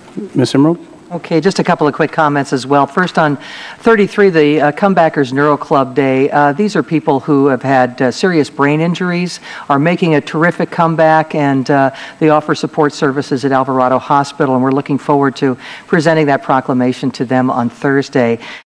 Ms. Emerald? Okay, just a couple of quick comments as well. First, on 33, the Comebackers Neuro Club Day, these are people who have had serious brain injuries, are making a terrific comeback, and they offer support services at Alvarado Hospital, and we're looking forward to presenting that proclamation to them on Thursday.